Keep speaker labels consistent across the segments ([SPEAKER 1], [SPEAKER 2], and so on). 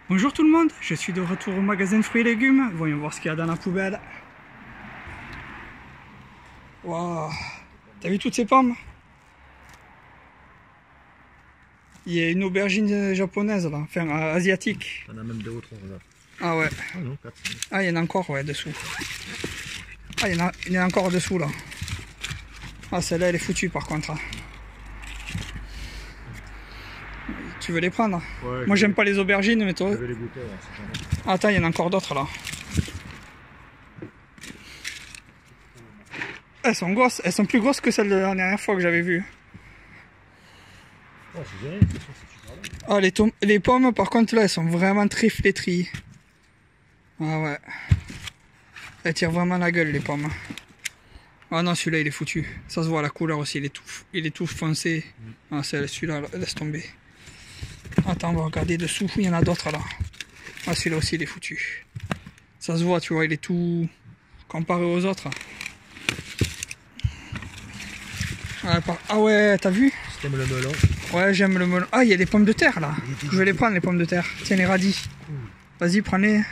[SPEAKER 1] Bonjour tout le monde, je suis de retour au magasin de fruits et légumes. Voyons voir ce qu'il y a dans la poubelle. Waouh, t'as vu toutes ces pommes? Il y a une aubergine japonaise là, enfin asiatique.
[SPEAKER 2] On a même 2 ou 3 là.
[SPEAKER 1] Ah ouais.
[SPEAKER 2] Ah non, 4.
[SPEAKER 1] Ah, il y en a encore, ouais, dessous. Ah, il y en a encore dessous là. Ah, celle-là elle est foutue par contre. Tu veux les prendre?
[SPEAKER 2] Ouais,
[SPEAKER 1] moi j'aime pas les aubergines, mais toi...
[SPEAKER 2] Je vais les goûter, ouais, c'est jamais.
[SPEAKER 1] Attends, il y en a encore d'autres là. Elles sont grosses, elles sont plus grosses que celles de la dernière fois que j'avais vues.
[SPEAKER 2] Oh, c'est génial, c'est sûr, c'est super bon.
[SPEAKER 1] Ah, les pommes par contre là, elles sont vraiment très flétries. Ah ouais. Elles tirent vraiment la gueule les pommes. Ah non, celui-là il est foutu. Ça se voit la couleur aussi, il est tout foncé. Ah, celui-là, laisse tomber. Attends, on va regarder dessous, il y en a d'autres là. Ah, celui-là aussi il est foutu. Ça se voit, tu vois, il est tout comparé aux autres. Ah ouais, t'as vu?
[SPEAKER 2] Si t'aimes le melon.
[SPEAKER 1] Ouais, j'aime le melon. Ah, il y a des pommes de terre là. Je vais les prendre les pommes de terre. Tiens, les radis. Vas-y, prends-les.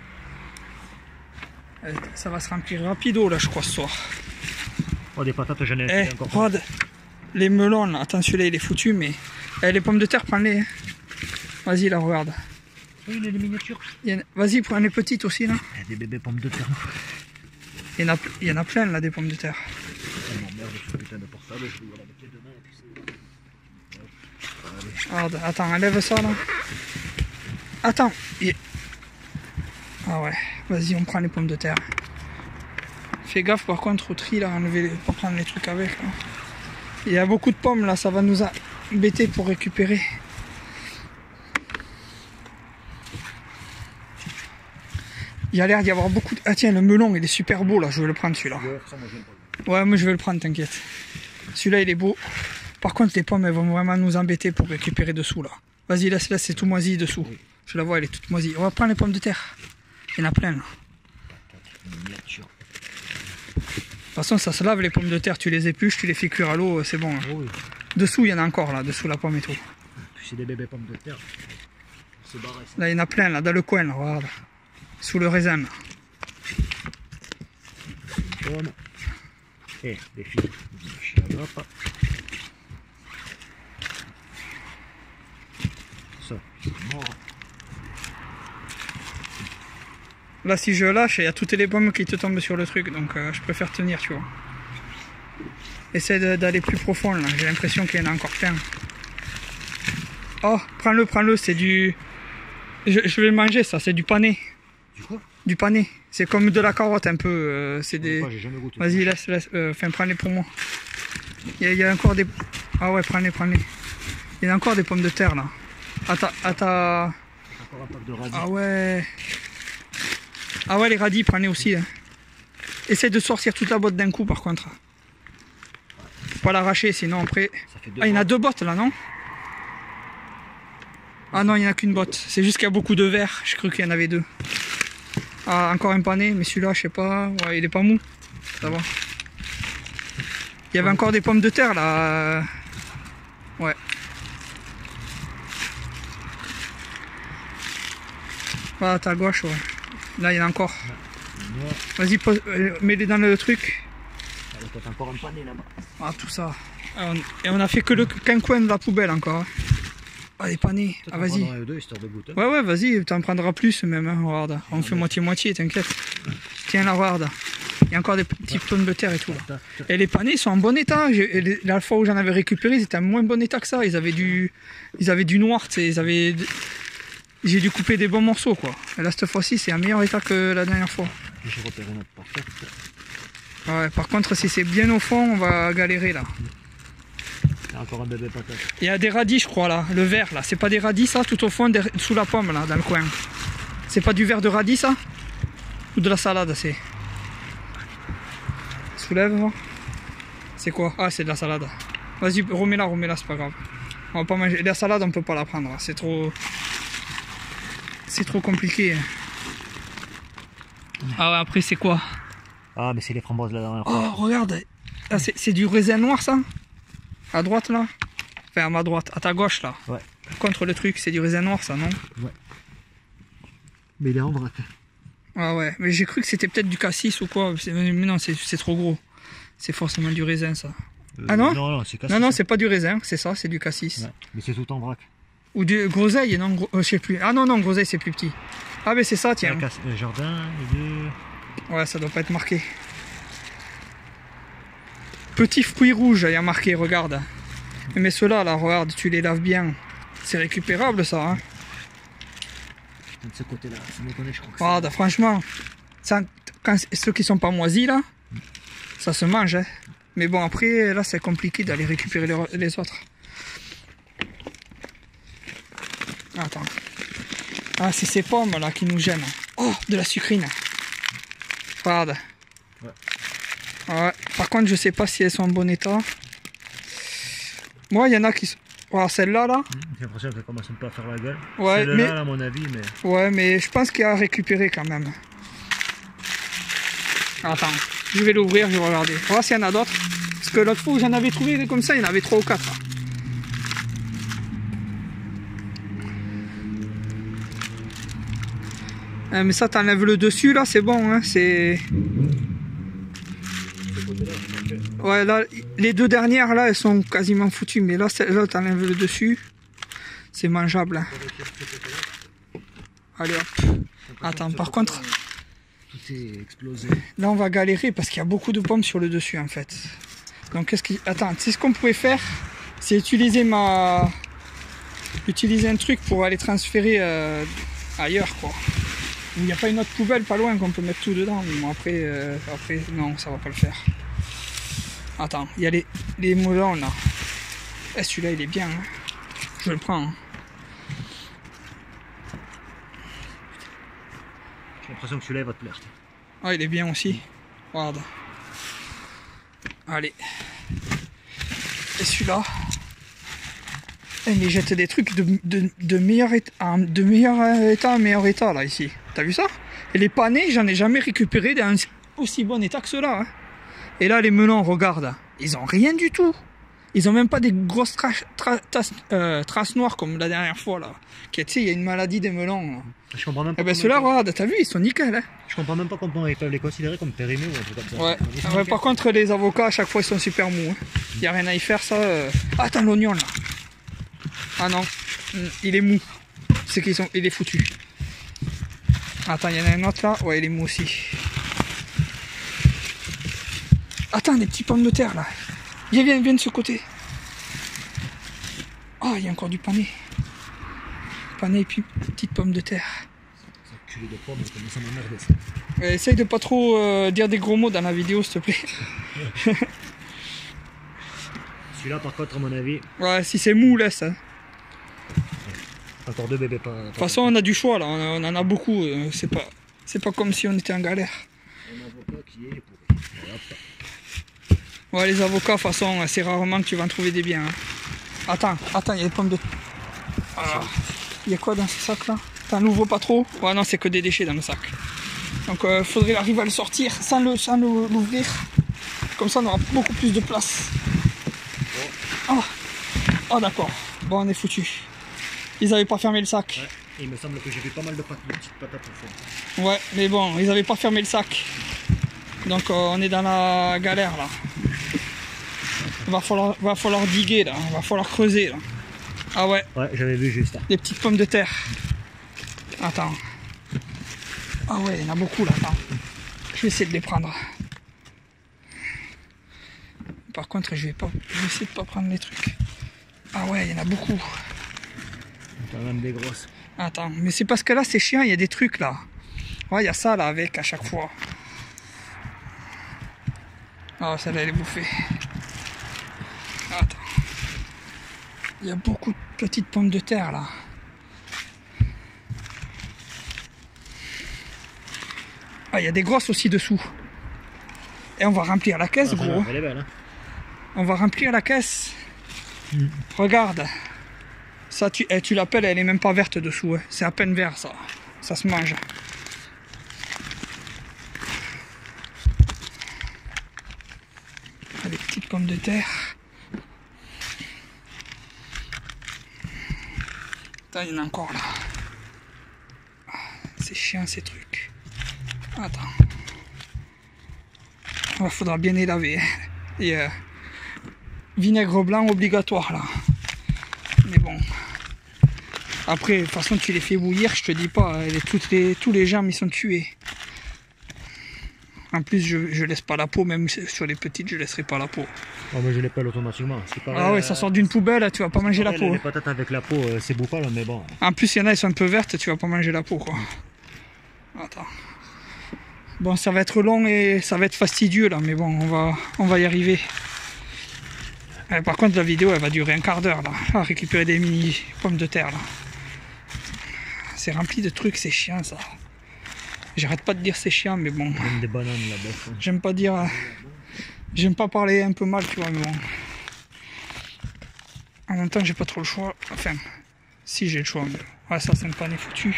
[SPEAKER 1] Ça va se remplir rapido là, je crois, ce soir.
[SPEAKER 2] Oh, des patates, j'en ai
[SPEAKER 1] Eh,
[SPEAKER 2] encore.
[SPEAKER 1] regarde. Les melons là. Attends, celui-là il est foutu, mais. Eh, les pommes de terre, prends-les. Vas-y, là, regarde.
[SPEAKER 2] Oui, il y a des miniatures.
[SPEAKER 1] Vas-y, prends les petites aussi là.
[SPEAKER 2] Il y a des bébés pommes de terre.
[SPEAKER 1] Il y en a plein là, des pommes de terre.
[SPEAKER 2] Ça m'emmerde ce putain de portable, je vais y aller avec les deux mains et puis c'est.
[SPEAKER 1] Regarde, attends, enlève ça là. Attends. Ah ouais, vas-y, on prend les pommes de terre. Fais gaffe par contre au tri là, pas prendre les trucs avec. Là. Il y a beaucoup de pommes là, ça va nous embêter pour récupérer. Il y a l'air d'y avoir beaucoup de... Ah tiens, le melon il est super beau là, je vais le prendre celui-là.
[SPEAKER 2] Ouais, ça, moi j'aime pas.
[SPEAKER 1] Ouais, moi je vais le prendre, t'inquiète. Celui-là il est beau. Par contre les pommes elles vont vraiment nous embêter pour récupérer dessous là. Vas-y, laisse, c'est tout moisi dessous.
[SPEAKER 2] Oui.
[SPEAKER 1] Je la vois, elle est toute moisie. On va prendre les pommes de terre. Il y en a plein là.
[SPEAKER 2] Miniature.
[SPEAKER 1] De toute façon ça se lave les pommes de terre, tu les épluches, tu les fais cuire à l'eau, c'est bon. Hein.
[SPEAKER 2] Oh, oui.
[SPEAKER 1] Dessous il y en a encore là, dessous la pomme et tout.
[SPEAKER 2] Puis c'est des bébés pommes de terre. C'est barré ça.
[SPEAKER 1] Là il y en a plein là, dans le coin là, regarde. Sous le raisin là.
[SPEAKER 2] Pommes. Et des filles. Hop. Ça, c'est mort.
[SPEAKER 1] Là si je lâche, il y a toutes les pommes qui te tombent sur le truc, donc je préfère tenir, tu vois. Essaie d'aller plus profond là, j'ai l'impression qu'il y en a encore plein. Oh, prends-le, c'est du... Je vais le manger ça, c'est du pané.
[SPEAKER 2] Du quoi?
[SPEAKER 1] Du pané, c'est comme de la carotte un peu, c'est des...
[SPEAKER 2] J'ai jamais goûté.
[SPEAKER 1] Vas-y, laisse, enfin prends-les pour moi. Il y a encore des... Ah ouais, prends-les. Il y a encore des pommes de terre là. Attends.
[SPEAKER 2] Encore un pack de radis.
[SPEAKER 1] Ah ouais. Ah ouais, les radis, prends-les aussi. Hein. Essaie de sortir toute la boîte d'un coup par contre. Faut pas l'arracher, sinon après...
[SPEAKER 2] Ça fait 2
[SPEAKER 1] Ah, il y en a 2 bottes là, non? Ah non, il n'y en a qu'une botte. C'est juste qu'il y a beaucoup de verre. Je crois qu'il y en avait 2. Ah, encore un pané, mais celui-là, je sais pas. Ouais, il est pas mou. Ça va. Il y avait encore des pommes de terre là. Ouais. Ah, à ta gauche, ouais. Là, il y en a encore. Vas-y, mets-les dans le truc.
[SPEAKER 2] Il y a peut-être encore un pané là-bas.
[SPEAKER 1] Ah, tout ça. Et on a fait qu'un coin de la poubelle encore. Ah, les panés. Ah, vas-y.
[SPEAKER 2] Histoire de goûter.
[SPEAKER 1] Ouais, vas-y, t'en prendras plus même. Hein, regarde. On fait moitié-moitié, t'inquiète. Tiens, là, regarde. Il y a encore des petites pommes de terre et tout. Là. Et les panés sont en bon état. La fois où j'en avais récupéré, ils étaient en moins bon état que ça. Ils avaient du noir, tu sais. J'ai dû couper des bons morceaux, quoi. Et là, cette fois-ci, c'est en meilleur état que la dernière fois.
[SPEAKER 2] J'ai repéré notre patate.
[SPEAKER 1] Ouais, par contre, si c'est bien au fond, on va galérer, là.
[SPEAKER 2] Il y a encore un bébé patate.
[SPEAKER 1] Il y a des radis, je crois, là. Le vert, là. C'est pas des radis, ça, tout au fond, sous la pomme, là, dans le coin. C'est pas du vert de radis, ça? Ou de la salade, c'est... Soulève, voir. C'est quoi? Ah, c'est de la salade. Vas-y, remets-la, c'est pas grave. On va pas manger. La salade, on peut pas la prendre, c'est trop... C'est trop compliqué. Ah ouais, après, c'est quoi?
[SPEAKER 2] Ah, mais c'est les framboises la dernière fois.
[SPEAKER 1] Oh, regarde. Ah, c'est du raisin noir, ça? À droite, là? Enfin, à ma droite, à ta gauche, là.
[SPEAKER 2] Ouais.
[SPEAKER 1] Contre le truc, c'est du raisin noir, ça, non?
[SPEAKER 2] Ouais. Mais il est en vrac.
[SPEAKER 1] Ah ouais, mais j'ai cru que c'était peut-être du cassis ou quoi. Mais non, c'est trop gros. C'est forcément du raisin, ça. Ah non?
[SPEAKER 2] Non, c'est cassis.
[SPEAKER 1] Non, non, c'est pas du raisin, c'est ça, c'est du cassis.
[SPEAKER 2] Ouais, mais c'est tout en vrac.
[SPEAKER 1] Ou du groseille, non, je sais plus. Ah non, non, groseille, c'est plus petit. Ah, mais c'est ça, tiens.
[SPEAKER 2] Le jardin, les deux.
[SPEAKER 1] Ouais, ça doit pas être marqué. Petits fruits rouges, il y a marqué, regarde. Mais ceux-là, là, regarde, tu les laves bien. C'est récupérable, ça, hein.
[SPEAKER 2] De ce côté-là, ça me connaît, je crois que c'est.
[SPEAKER 1] Regarde, franchement, ça, ceux qui sont pas moisis, là, ça se mange, hein. Mais bon, après, là, c'est compliqué d'aller récupérer les autres. Attends. Ah, c'est ces pommes, là, qui nous gênent. Oh, de la sucrine. Regarde.
[SPEAKER 2] Ouais.
[SPEAKER 1] Ouais. Par contre, je sais pas si elles sont en bon état. Moi, il y en a qui sont... Voilà, celle-là, là.
[SPEAKER 2] J'ai l'impression qu'elle commence un peu à faire la gueule.
[SPEAKER 1] Ouais,
[SPEAKER 2] Celle-là,
[SPEAKER 1] mais...
[SPEAKER 2] à mon avis, mais...
[SPEAKER 1] Ouais, mais je pense qu'il y a à récupérer quand même. Attends, je vais l'ouvrir, je vais regarder. On va voir s'il y en a d'autres. Parce que l'autre fois où j'en avais trouvé comme ça, il y en avait 3 ou 4. Mais ça, t'enlèves le dessus, là, c'est bon, hein, c'est... Ouais, là, les 2 dernières, là, elles sont quasiment foutues. Mais là, celle-là, t'enlèves le dessus. C'est mangeable. Hein. Allez, hop. Attends, par contre...
[SPEAKER 2] Tout est explosé.
[SPEAKER 1] Là, on va galérer parce qu'il y a beaucoup de pommes sur le dessus, en fait. Donc, qu'est-ce qui... Attends, tu sais ce qu'on pouvait faire? C'est utiliser utiliser un truc pour aller transférer ailleurs, quoi. Il n'y a pas une autre poubelle pas loin qu'on peut mettre tout dedans. Mais bon, après, non, ça va pas le faire. Attends, il y a les melons, là. Eh, celui-là, il est bien. Hein. Je le prends. Hein.
[SPEAKER 2] J'ai l'impression que celui-là, il va te plaire.
[SPEAKER 1] Ah, il est bien aussi. Regarde. Allez. Et celui-là. Il jette des trucs de meilleur état en meilleur état, là, ici. T'as vu ça? Et les panais, j'en ai jamais récupéré dans un aussi bon état que ceux-là. Hein. Et là, les melons, regarde. Ils ont rien du tout. Ils ont même pas des grosses traces noires comme la dernière fois, là. Tu sais, il y a une maladie des melons.
[SPEAKER 2] Je comprends même pas.
[SPEAKER 1] Eh ben, ceux-là, regarde, t'as vu, ils sont nickel, hein.
[SPEAKER 2] Je comprends même pas comment ils peuvent les considérer comme périmés ou un truc comme ça.
[SPEAKER 1] Ouais. Ouais, par contre, les avocats, à chaque fois, ils sont super mous. Hein. Y a rien à y faire, ça. Attends, l'oignon, là. Ah non, il est mou. C'est il est foutu. Attends, il y en a un autre là. Ouais, il est mou aussi. Attends, des petits pommes de terre là. Viens de ce côté. Oh, il y a encore du pané. Pané et puis petites pommes de terre.
[SPEAKER 2] Ça culé de pommes, comment ça m'emmerde ça.
[SPEAKER 1] Essaye de pas trop dire des gros mots dans la vidéo, s'il te plaît.
[SPEAKER 2] Celui-là, par contre, à mon avis.
[SPEAKER 1] Ouais, si c'est mou, laisse. Hein.
[SPEAKER 2] Encore 2 bébés pas.
[SPEAKER 1] De toute façon, on a du choix là, on en a beaucoup. C'est pas comme si on était en galère.
[SPEAKER 2] Un avocat qui est pourri.
[SPEAKER 1] Ouais, les avocats, de toute façon, c'est rarement que tu vas en trouver des biens. Hein. Attends, il y a des pommes de... Ah. Il y a quoi dans ce sac là? T'en ouvres pas trop? Ouais, non, c'est que des déchets dans le sac. Donc, faudrait arriver à le sortir sans l'ouvrir. Comme ça, on aura beaucoup plus de place. Oh, d'accord. Bon, on est foutu. Ils avaient pas fermé le sac.
[SPEAKER 2] Ouais, il me semble que j'ai vu pas mal de petites patates au fond.
[SPEAKER 1] Ouais, mais bon, ils avaient pas fermé le sac. Donc on est dans la galère là. Va falloir diguer là, va falloir creuser là. Ah ouais.
[SPEAKER 2] Ouais, j'avais vu juste.
[SPEAKER 1] Des petites pommes de terre. Attends. Ah ouais, il y en a beaucoup là. Attends. Je vais essayer de les prendre. Par contre, je vais essayer de pas prendre les trucs. Ah ouais, il y en a beaucoup.
[SPEAKER 2] T'as même des grosses.
[SPEAKER 1] Attends, mais c'est parce que là c'est chiant, il y a des trucs là. Ouais, il y a ça là avec à chaque fois. Oh, celle-là elle est bouffée. Attends. Il y a beaucoup de petites pommes de terre là. Ah, il y a des grosses aussi dessous. Et on va remplir la caisse, gros.
[SPEAKER 2] Elle est belle, hein.
[SPEAKER 1] On va remplir la caisse. Regarde. Ça, tu l'appelles, elle est même pas verte dessous. Hein. C'est à peine vert, ça. Ça se mange. Les petites pommes de terre. Putain, il y en a encore là. c'est chiant ces trucs. Attends. Il faudra bien les laver. Et vinaigre blanc obligatoire là. Mais bon. Après, de toute façon, tu les fais bouillir, je te dis pas, tous les germes ils sont tués. En plus, je laisse pas la peau, même sur les petites, je laisserai pas la peau.
[SPEAKER 2] Oh, mais je les pèle automatiquement. Pareil,
[SPEAKER 1] ah ouais, ça sort d'une poubelle, tu vas pas manger la peau.
[SPEAKER 2] Les patates avec la peau, c'est bouffal, mais bon.
[SPEAKER 1] En plus, il y en a, elles sont un peu vertes, tu vas pas manger la peau, quoi. Attends. Bon, ça va être long et ça va être fastidieux, là, mais bon, on va y arriver. Par contre, la vidéo, elle va durer un quart d'heure, là, à récupérer des mini pommes de terre, là. C'est rempli de trucs, c'est chiant, ça. J'arrête pas de dire c'est chiant, mais bon.
[SPEAKER 2] Même des bananes là-bas.
[SPEAKER 1] J'aime pas dire... J'aime pas parler un peu mal, tu vois, mais bon. En même temps, j'ai pas trop le choix. Enfin, si j'ai le choix. Mais... ouais, ça, c'est un panier foutu.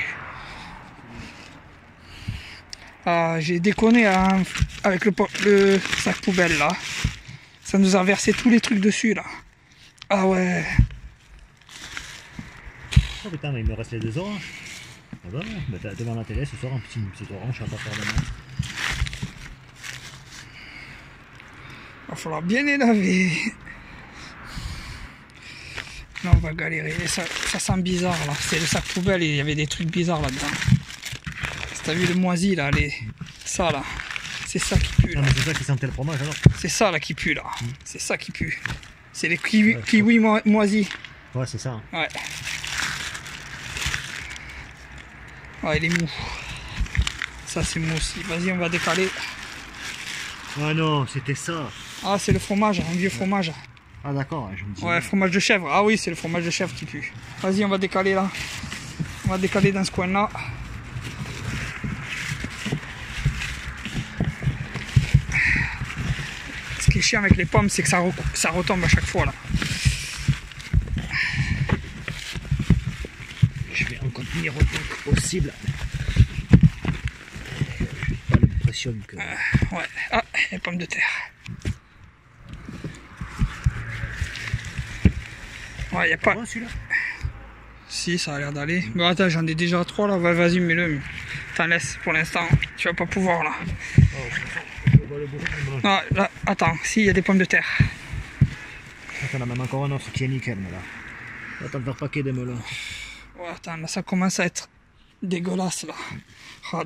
[SPEAKER 1] Ah, j'ai déconné hein, avec le sac poubelle, là. Ça nous a versé tous les trucs dessus, là. Ah ouais.
[SPEAKER 2] Oh putain, mais il me reste les 2 oranges. Ah bah, bah devant la télé ce soir, un petit orange, ça va pas faire de mal.
[SPEAKER 1] Il va falloir bien les laver. Là, on va galérer. Et ça sent bizarre, là. C'est le sac poubelle et il y avait des trucs bizarres là-dedans. T'as vu le moisi, là, ça, là. C'est ça qui pue, là.
[SPEAKER 2] Non, mais c'est ça qui sentait le fromage, alors.
[SPEAKER 1] C'est ça, là, qui pue, là. C'est ça qui pue. C'est les kiwis moisis.
[SPEAKER 2] Ouais, c'est ça.
[SPEAKER 1] Ouais. Ouais, il est mou. Ça, c'est mou aussi. Vas-y, on va décaler.
[SPEAKER 2] Ah non, c'était ça.
[SPEAKER 1] Ah, c'est le fromage, un vieux fromage.
[SPEAKER 2] Ah d'accord, je me dis.
[SPEAKER 1] Ouais, fromage de chèvre. Ah oui, c'est le fromage de chèvre qui pue. Vas-y, on va décaler, là. On va décaler dans ce coin-là. Ce qui est chiant avec les pommes, c'est que ça retombe à chaque fois, là.
[SPEAKER 2] Je vais en contenir autant que possible. J'ai pas l'impression que...
[SPEAKER 1] ouais. Ah, les pommes de terre. Ouais, y a pas...
[SPEAKER 2] Bon, celui-là.
[SPEAKER 1] Si, ça a l'air d'aller. Bon, attends, j'en ai déjà 3 là. Vas-y, mets-le. T'en laisses pour l'instant. Tu vas pas pouvoir là. Ah, là, attends, si, il y a des pommes de terre.
[SPEAKER 2] Attends, on a même encore un autre qui est nickel, là. Attends, faire paquet des melons.
[SPEAKER 1] Ouais, attends, là, ça commence à être dégueulasse là. Oh,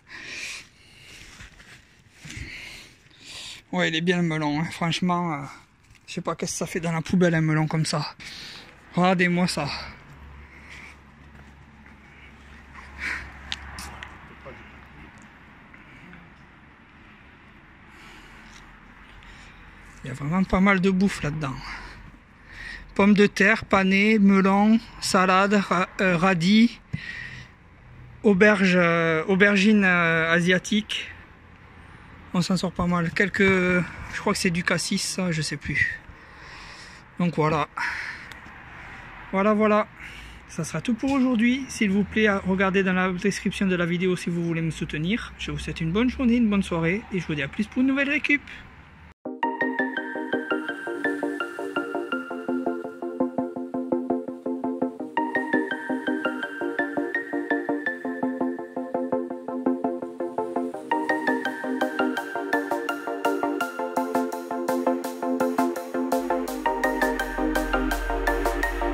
[SPEAKER 1] ouais, il est bien le melon, hein. Franchement. Je sais pas qu'est-ce que ça fait dans la poubelle un melon comme ça. Regardez-moi ça. Il y a vraiment pas mal de bouffe là-dedans. Pommes de terre, panais, melon, salade, radis, aubergines asiatiques. On s'en sort pas mal. Je crois que c'est du cassis, ça, je sais plus. Donc voilà. Voilà. Ça sera tout pour aujourd'hui. S'il vous plaît, regardez dans la description de la vidéo si vous voulez me soutenir. Je vous souhaite une bonne journée, une bonne soirée et je vous dis à plus pour une nouvelle récup.